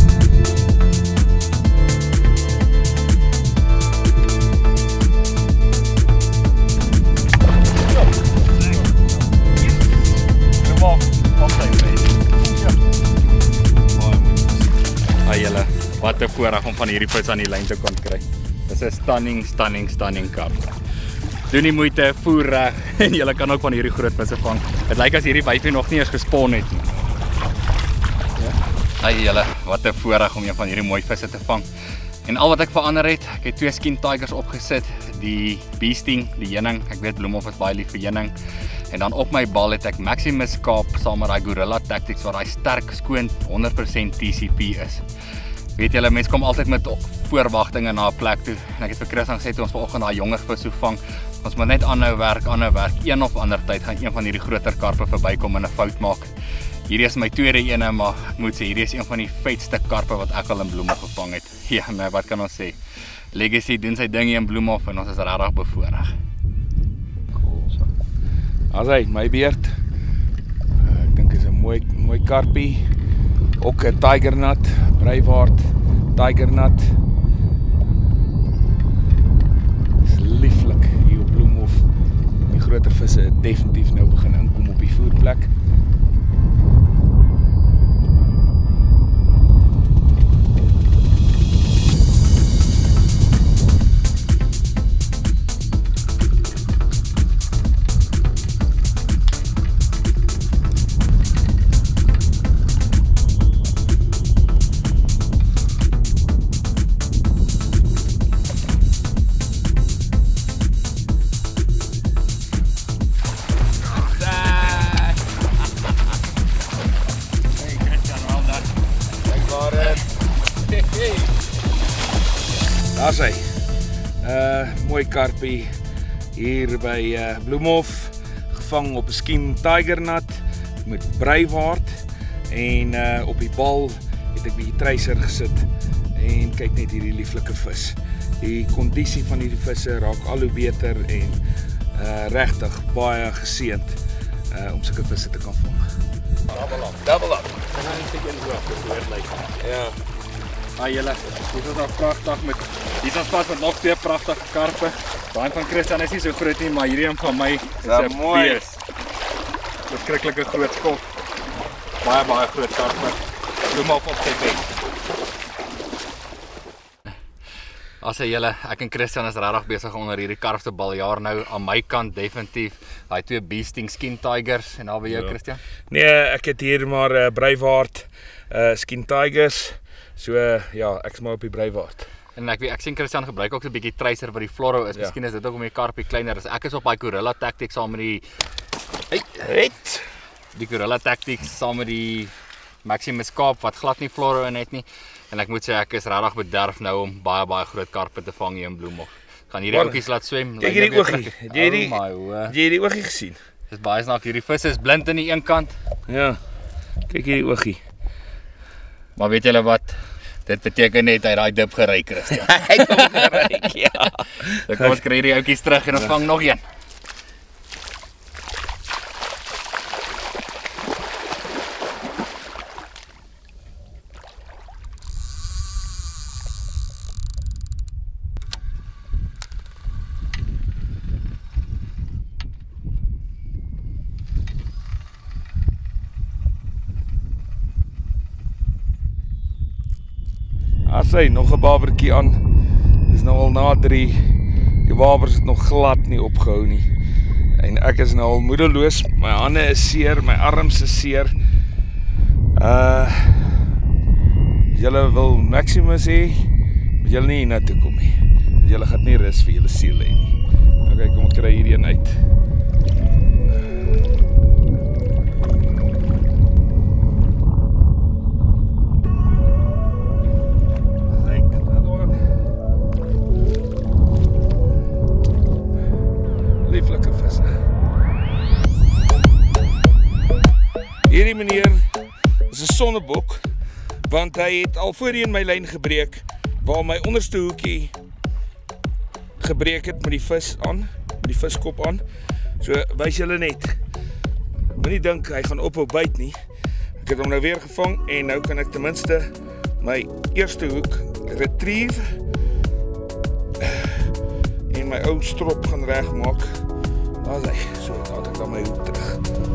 Wat 'n voorreg om van hierdie vis aan die lyn te kon kry. Dis 'n stunning, stunning, stunning karp. Doen die moeite, voer reg en jy kan ook van hierdie groot visse vang. Dit lyk as hierdie wyfie nog nie eens gespon het nie. Ja. Ai julle, wat 'n voorreg om een van hierdie mooi visse te vang. En al wat ek verander het, ek het twee skin tigers opgesit, die beasting, die heuning. Ek weet Bloemhof is baie lief vir heuning. En dan op my bal het ek Maximus Kaap saam met daai Gorilla Tactics wat daai sterk skoon honderd persent T C P is. Weet julle, mense kom altyd met voorwagtinge na 'n plek toe. En ek het vir Christian gesê toe ons vanoggend daai jonger vis so vang, ons moet net aanhou werk, aanhou werk. Een of ander tyd gaan een van hierdie groter karpe verbykom en 'n fout maak. Hierdie is my tweede ene, maar ek moet sê hierdie is een van die vetste karpe wat ek al in Bloemhof gevang het. Ja, nee, wat kan ons sê? Legacy doen sy ding hier in Bloemhof en ons is regtig bevoorreg. Cool. So. As hy my beurt. Uh, ek dink is 'n mooi mooi karpie. Ook 'n tiger nut, Braveheart tiger nut. Dis lieflik hier op Bloemhof. Die groter visse het definitief nou begin inkom op die voerplek. Daar is hy. Uh, mooi karpie hier by uh, Bloemhof, gevang op 'n skin tiger nut met Braveheart en uh, op die bal het ek bietjie tracer gesit en kyk net hierdie lieflike vis. Die kondisie van hierdie visse raak al hoe beter en uh, regtig baie geseënd uh, om sulke visse te kan vang. Double up, double up. Ja. Ah julle, dit is nou pragtig met hier is pas met nog twee pragtige karpe. Daai van Christian is nie so groot nie, maar hierdie een van my is 'n bees. Verskriklike groot kop. Baie baie groot karpe. Bloemhof op sy bek. As jy julle, ek en Christian is regtig besig onder hierdie karfste baljaar nou. Aan my kant definitief daai twee beasting skin tigers en daar by jou, ja. Christian? Nee, ek het hier maar 'n uh, Breivaart uh, skin tigers. So uh, ja, ek's maar op die Breivaart. En ek weet ek sien Christian gebruik ook so 'n bietjie tracer vir die Floro is. Ja. Miskien is dit ook om die karpie kleiner is. Ek is op daai Gorilla Tactics saam met die hey, het die Gorilla Tactics saam met die Maximus Kaap wat glad nie Floro in het nie. En ek moet sê ek is regtig bederf nou om baie baie groot karpe te vang hier in Bloemhof. Gaan hierdie ouetjies laat swem. Kyk hierdie oogie. Het jy die oh het jy hierdie oogie gesien? Dis baie snaaks. Hierdie vis is blind aan die een kant. Ja. Kyk hierdie oogie. Maar weet julle wat? Dit beteken net hy daai dip gery, Christian. Hy kom gery, ja. Dan kom ons kry hierdie ouetjies terug en ons vang nog een. As hy nog 'n babertjie aan. Dis nou al na drie. Die wabers het nog glad nie opgehou nie. En ek is nou al moedeloos. My hande is seer, my arms is seer. Uh Julle wil Maximus hê, maar julle nie hier na toe kom nie. Julle gaan nie rus vir julle siel hê nie. Okay, kom ons kry hierdie een uit. Lieflike visse. Hierdie meneer is 'n sonnebok, want hy het al voorheen my lyn gebreek, waar my onderste hoekie gebreek het met die vis aan, met die viskop aan. So wys julle net. Moenie dink hy gaan ophou byt nie. Ek het hom nou weer gevang en nou kan ek ten minste my eerste hoek retrieve en my ou strop gaan regmaak. Daar's hy. So laat ek dan my hoek terug.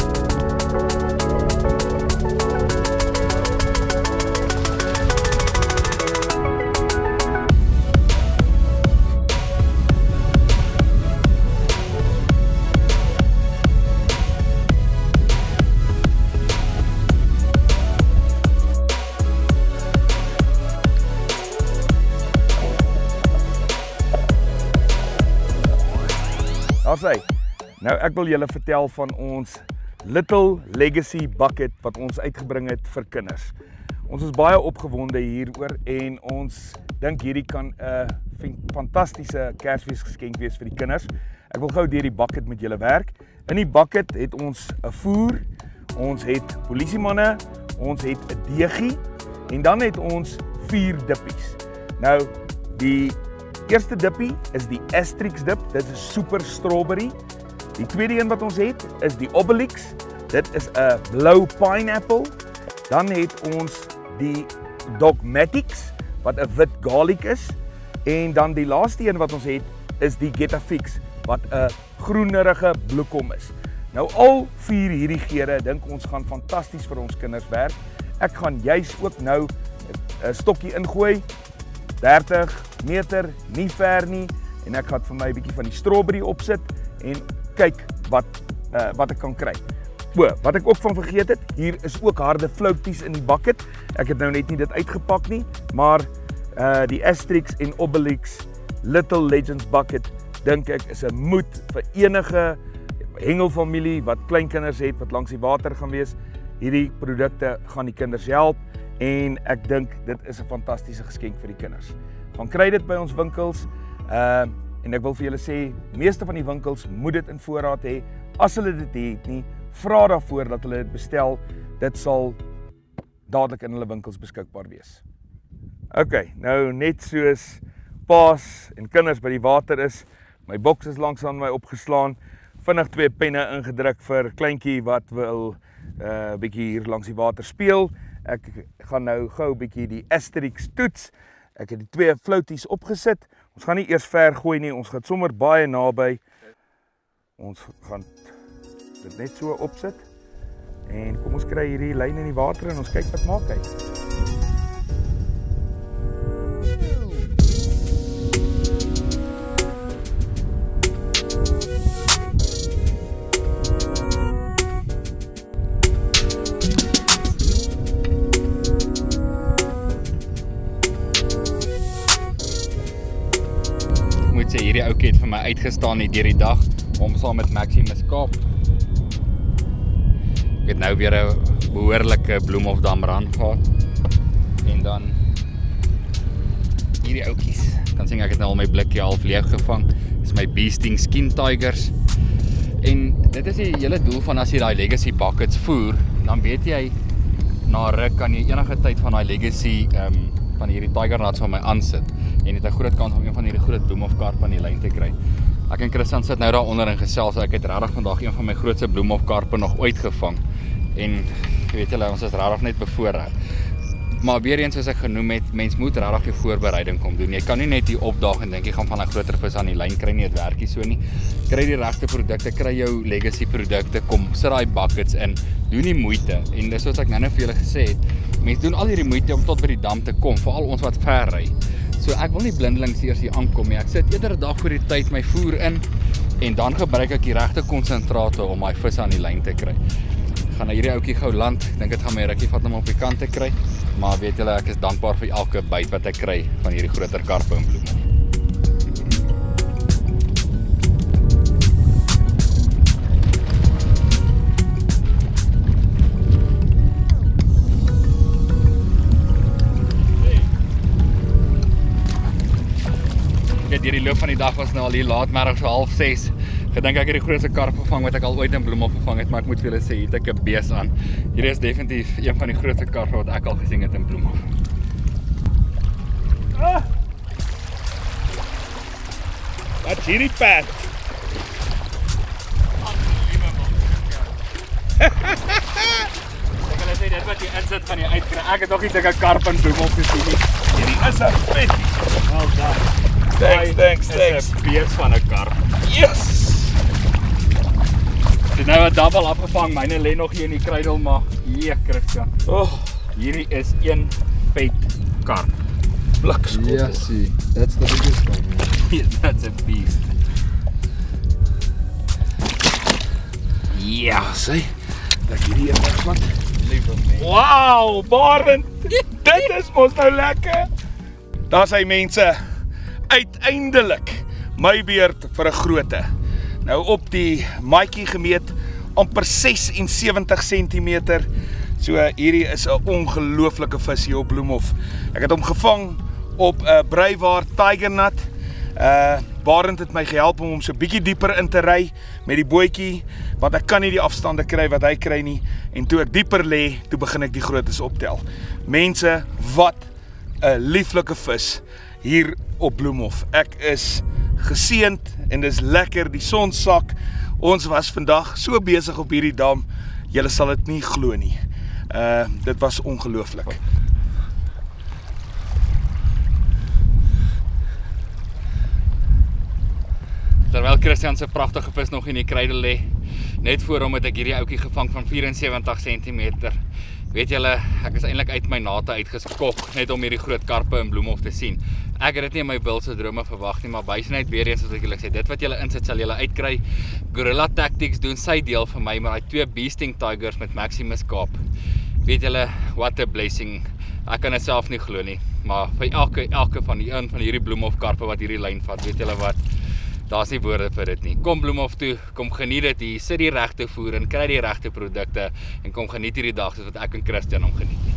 Daar's hy. Nou ek wil julle vertel van ons Little Legacy bucket wat ons uitgebring het vir kinders. Ons is baie opgewonde hieroor en ons dink hierdie kan 'n fantastiese Kersfeesgeskenk wees vir die kinders. Ek wil gou deur die bucket met julle werk. In die bucket het ons 'n voer, ons het polisiemanne, ons het 'n deegie en dan het ons vier dippies. Nou die eerste dippie is die Asterix dip. Dit is super strawberry. Die tweede een wat ons het is die Obelix. Dit is 'n blou pineapple. Dan het ons die Dogmatics wat 'n wit garlic is. En dan die laaste een wat ons het is die Getafix wat 'n groenerige bloekom is. Nou al vier hierdie geure dink ons gaan fantasties vir ons kinders werk. Ek gaan juis ook nou 'n stokkie ingooi. dertig meter, nie ver nie, en ek gaan vir my 'n bietjie van die strawberry opsit en kyk wat uh, wat ek kan kry. O, wat ek ook van vergeet het, hier is ook harde floaties in die bucket. Ek het nou net nie dit uitgepak nie, maar uh, die Asterix en Obelix Little Legends bucket dink ek is 'n moed vir enige hengelfamilie wat kleinkinders het wat langs die water gaan wees. Hierdie produkte gaan die kinders help. En ek dink dit is 'n fantastiese geskenk vir die kinders. Gaan kry dit by ons winkels. Uh en ek wil vir julle sê, meeste van die winkels moet dit in voorraad hê. As hulle dit het nie, vra daarvoor dat hulle dit bestel. Dit sal dadelik in hulle winkels beskikbaar wees. OK, nou net soos paas en kinders by die water is, my boks is langs aan my opgeslaan. Vinnig twee penne ingedruk vir kleintjie wat wil 'n uh, bietjie hier langs die water speel. Ek gaan nou gou 'n bietjie die Asterix toets. Ek het die twee floaties opgesit. Ons gaan nie eers ver gooi nie, ons gaan sommer baie naby. Ons gaan dit net so opsit. En kom ons kry hierdie lyn in die water en ons kyk wat maak hy. hierdie ouetjie het vir my uitgestaan hier deur die dag om saam met Maximus Kaap. Ek het nou weer 'n behoorlike Bloemhofdam-run gehad. En dan hierdie ouetjies. Kan sien ek het nou al my blikkie half leeg gevang. Dis my Beasting Skin Tigers. En dit is die hele doel van as jy daai Legacy buckets voer, dan weet jy na ruk kan jy enige tyd van daai Legacy um, van hierdie Tiger nuts van my aansit en het 'n groot kans om een van hierdie groot Bloemhofkarp aan die lyn te kry. Ek en Christian sit nou daar onder en gesels, so ek het regtig vandag een van my grootste Bloemhofkarpe nog ooit gevang. En jy weet julle, ons is regtig net bevoorreg. Maar weer eens soos ek genoem het, mens moet regtig 'n voorbereiding kom doen. Jy kan nie net hier opdaag en dink jy gaan van 'n groter vis aan die lyn kry nie, dit werk nie so nie. Kry die regte produkte, kry jou Legacy produkte, kom sit daai buckets in, doen die moeite. En dis soos ek nou net vir julle gesê het, mense doen al hierdie moeite om tot by die dam te kom, veral ons wat ver ry. So ek wil nie blindelings eers hier aankom nie. Ek sit eerder 'n dag voor die tyd my voer in en dan gebruik ek die regte konsentrate om my vis aan die lyn te kry. Ek gaan na hierdie ouetjie gou land. Ek dink dit gaan my rukkie vat om op die kant te kry. Maar weet julle, ek is dankbaar vir elke byt wat ek kry van hierdie groter karpe en Bloemhof. Deur die loop van die dag was nou al hier laatmiddag so half ses. Gedink ek het die grootste karp gevang wat ek al ooit in Bloemhof gevang het, maar ek moet vir julle sê, hier het ek 'n bees aan. Hierdie is definitief een van die grootste karpe wat ek al gesien het in Bloemhof. Ah! Wat is hierdie pad? Ek wil sê dit wat jy insit van die uitkry. Ek het nog nie sulke karp in Bloemhof gesien nie. Hierdie is 'n vettie. Wel dan. Thanks, thanks, thanks. Dis 'n bees van 'n karp. Yes! Dit nou 'n double afgevang. Myne lê nog hier in die kruidel, maar hier, Christian. Oh, hierdie is een vet karp. Blikskottel. Yeah, see, that's the biggest one. That's a beast. Ja, Sê, dat hierdie een wegvat. liewe mens. Wow, Barend. Dit is mos nou lekker. Daar's hy mense. Uiteindelik my beurt vir 'n grootte. Nou op die maatjie gemeet amper ses en sewentig sentimeter. So hierdie is 'n ongelooflike vis hier op Bloemhof. Ek het hom gevang op 'n uh, Breiwaard Tiger nut. Uh Barend het my gehelp om hom so bietjie dieper in te ry met die bootjie, want ek kan nie die afstande kry wat hy kry nie. En toe ek dieper lê, toe begin ek die grootes optel. Mense, wat 'n lieflike vis hier op Bloemhof. Ek is geseënd en dis lekker, die son sak. Ons was vandag so besig op hierdie dam. Julle sal dit nie glo nie. Uh dit was ongelooflik. Terwyl Christian se pragtige vis nog in die kruidel lê, net voor hom het ek hierdie ouetjie gevang van vyf en sewentig sentimeter. Weet julle, ek is eintlik uit my nate uitgeskok net om hierdie groot karpe in Bloemhof te sien. Ek het dit nie in my wildste drome verwag nie, maar bysenheid weer eens soos ek julle sê, dit wat julle insit sal julle uitkry. Gorilla Tactics doen sy deel vir my, maar daai twee Beasting Tigers met Maximus Kaap. Weet julle, what a blessing. Ek kan dit self nie glo nie, maar vir elke elke van die een van hierdie Bloemhof karpe wat hierdie lyn vat, weet julle wat? Daar's nie woorde vir dit nie. Kom Bloemhof toe, kom geniet dit hier, sit die regte voer en kry die regte produkte en kom geniet hierdie dag soos wat ek en Christian hom geniet het.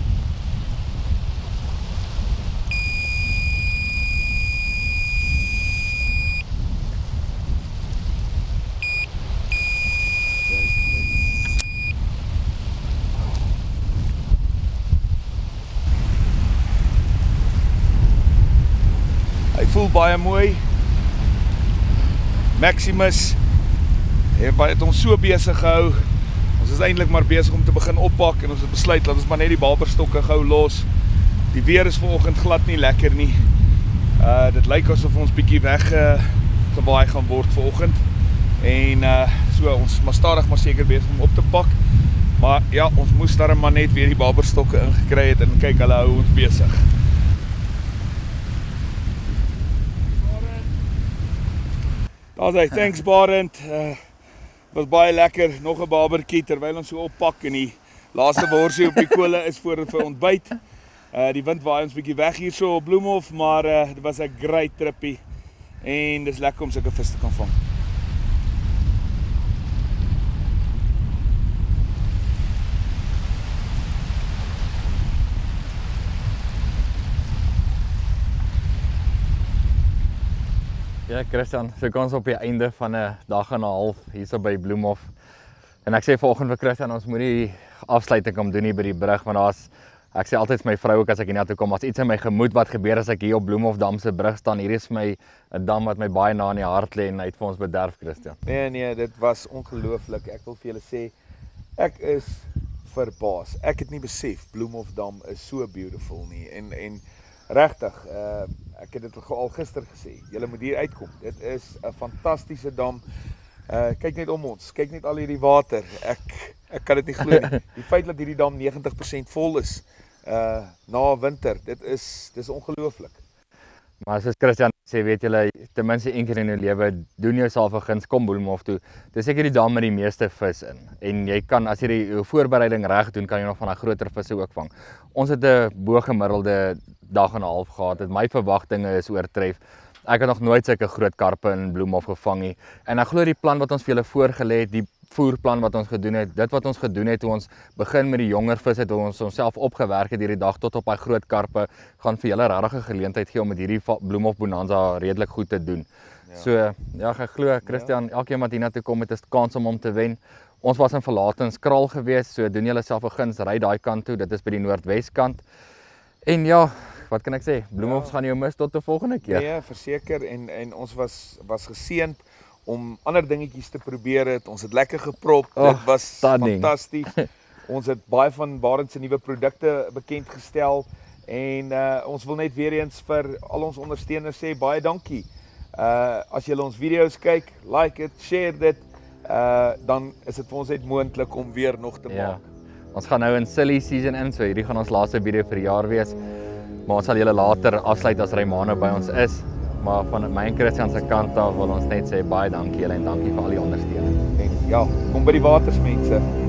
Hy voel baie mooi. Maximus het ons so besig gehou. Ons is eintlik maar besig om te begin oppak en ons het besluit dat ons maar net die balberstokke gou los. Die weer is vanoggend glad nie lekker nie. Uh dit lyk asof ons bietjie weg uh, gewaai gaan word vanoggend. En uh so ons is maar stadig maar seker besig om op te pak. Maar ja, ons moes daar maar net weer die balberstokke ingekry het en kyk, hulle hou ons besig. Daar's hy, thanks Barend. Uh, was baie lekker, nog 'n babertjie terwyl ons so oppak en die laaste worsie op die kole is voor vir ontbyt. Uh, die wind waai ons bietjie weg hier so op Bloemhof, maar uh, dit was 'n great trippie. en dis lekker om sulke vis te kan vang. Ja, Christian, so kom ons op die einde van 'n dag en 'n half hierso by Bloemhof. En ek sê vanoggend vir Christian, ons moet nie afsluiting kom doen hier by die brug, want daar's ek sê altyd vir my vrou ook as ek hier na toe kom, as iets in my gemoed wat gebeur as ek hier op Bloemhofdam se brug staan. Hier is vir my 'n dam wat my baie na in die hart lê en hy het vir ons bederf, Christian. Nee nee, dit was ongelooflik. Ek wil vir julle sê ek is verbaas. Ek het nie besef Bloemhofdam is so beautiful nie en en regtig, uh, ek het dit al gister gesê. Julle moet hier uitkom. Dit is 'n fantastiese dam. Uh, kyk net om ons. Kyk net al hierdie water. Ek ek kan dit nie glo nie. Die feit dat hierdie dam negentig persent vol is uh na winter, dit is dis ongelooflik. Maar soos Christian sê, weet julle, ten minste een keer in jou lewe, doen jouself 'n guns, kom Bloemhof toe. Dis seker die dam met die meeste vis in. En jy kan, as jy die jou voorbereiding reg doen, kan jy nog van daai groter visse ook vang. Ons het 'n bo-gemiddelde dag en 'n half gehad. Dit my verwagtinge is oortref. Ek het nog nooit sulke groot karpe in Bloemhof gevang nie. En ek glo die plan wat ons vir julle voorgelê het, die voerplan wat ons gedoen het, dit wat ons gedoen het toe ons begin met die jonger visse, toe ons onsself opgewerk het hierdie dag tot op daai groot karpe, gaan vir julle regtig 'n geleentheid gee om met hierdie Bloemhof Bonanza redelik goed te doen. Ja. So ja, ek glo Christian, ja. Elkeen wat hiernatoe kom het 'n kans om hom te wen. Ons was in Verlatenskraal geweest, so doen julle self 'n guns, ry daai kant toe, dit is by die noordweskant. En ja, wat kan ek sê? Bloemhof ja. gaan jou mis tot 'n volgende keer. Ja, verseker en en ons was was geseënd om ander dingetjies te probeer het. Ons het lekker geprop. Oh, dit was stunning. Fantasties. Ons het baie van Barend se nuwe produkte bekend gestel en uh, ons wil net weer eens vir al ons ondersteuners sê baie dankie. Uh as julle ons video's kyk, like it, share dit, uh dan is dit vir ons net moontlik om weer nog te ja. maak. Ons gaan nou in silly season in, so hierdie gaan ons laaste video vir die jaar wees. Maar ons sal julle later afsluit as Raymano by ons is. Maar van my en Christian se kant af wil ons net sê baie dankie julle en dankie vir al die ondersteuning. En ja, kom by die waters mense.